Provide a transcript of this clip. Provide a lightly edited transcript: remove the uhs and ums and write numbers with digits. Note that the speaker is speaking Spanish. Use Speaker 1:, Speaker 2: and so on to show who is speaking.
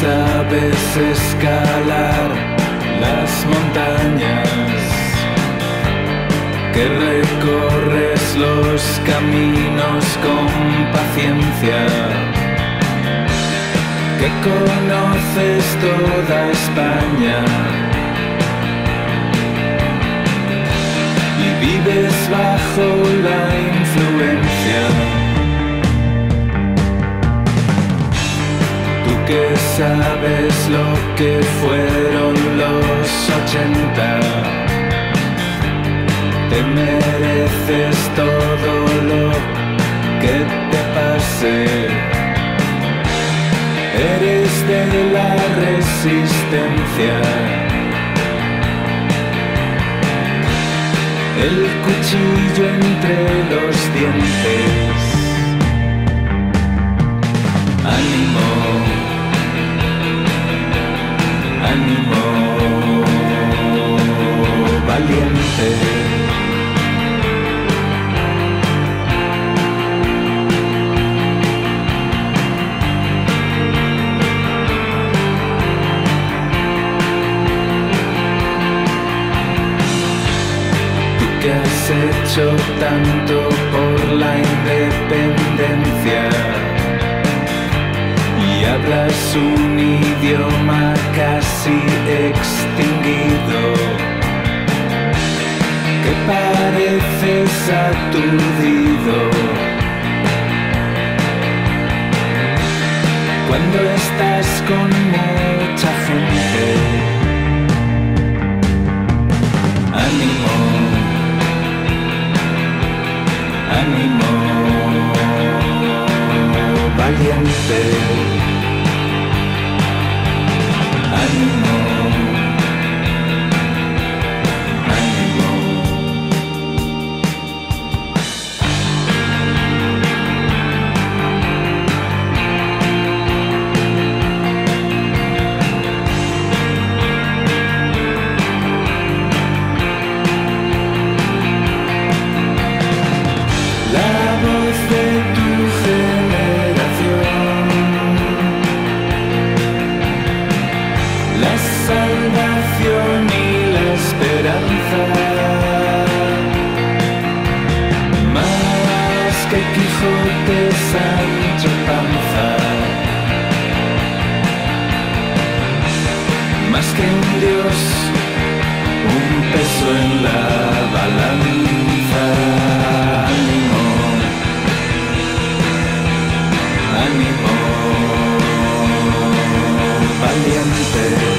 Speaker 1: sabes escalar las montañas, que recorres los caminos con paciencia, que conoces toda España y vives bajo la influencia. Tú que sabes lo que fueron los 80, te mereces todo lo que te pase. Eres de la resistencia, el cuchillo entre los dientes. Ánimo, ánimo, valiente. Que has hecho tanto por la independencia y hablas un idioma casi extinguido, que pareces aturdido cuando estás con mucha gente. Ánimo, ánimo, valiente. Ánimo, ánimo. La voz de tu generación, la salvación y la esperanza, más que Quijote, Sancho Panza, más que un dios, un peso en la balanza. Ánimo, ánimo, valiente.